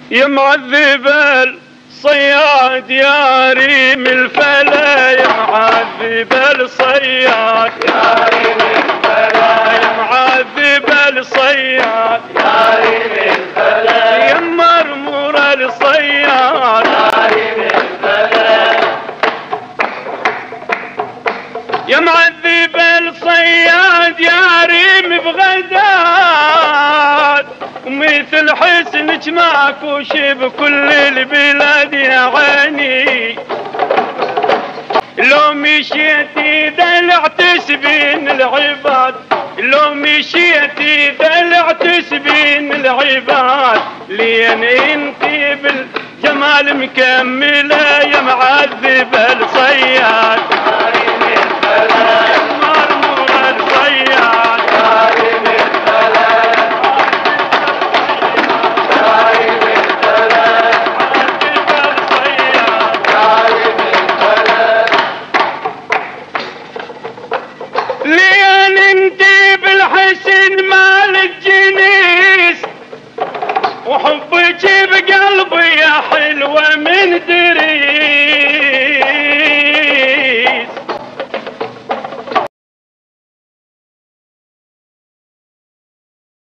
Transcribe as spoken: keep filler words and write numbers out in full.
يا معذب الصياد يا ريم الفلا، يا معذب الصياد يا ريم الفلا، يا معذب الصياد يا ريم الفلا، يا مرمور الصياد يا ريم الفلا، يا معذب الصياد يا ريم بغداد، ومثل حسنك ماكوش بكل البلاد يا عيني، لو مشيتي دلع تسبين العباد، لو مشيتي دلع تسبين العباد، لين انتي بالجمال مكملة يا معذب الصياد. يا ريم الفلا،